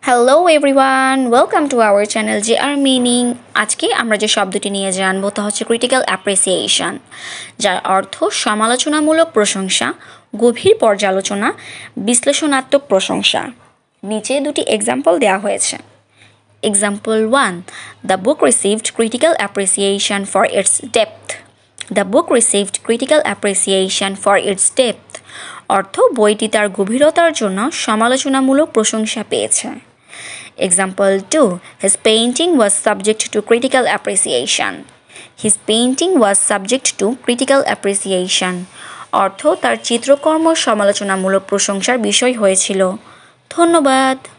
Hello everyone, welcome to our channel আর meaning. আজকে আমরা যে শব্দটি নিয়ে জানবো তা হচ্ছে ক্রিটিক্যাল অ্যাপ্রিসিয়েশন, যার অর্থ সমালোচনামূলক প্রশংসা, গভীর পর্যালোচনা, বিশ্লেষণাত্মক প্রশংসা। নিচে দুটি এক্সাম্পল দেওয়া হয়েছে। Example 1, the book received critical appreciation for its depth. The book received critical appreciation for its depth অর্থ বইটি তার গভীরতার জন্য সমালোচনামূলক প্রশংসা পেয়েছে। Example 2, his painting was subject to critical appreciation. His painting was subject to critical appreciation অর্থ তার চিত্রকর্ম সমালোচনামূলক প্রশংসার বিষয় হয়েছিল। ধন্যবাদ।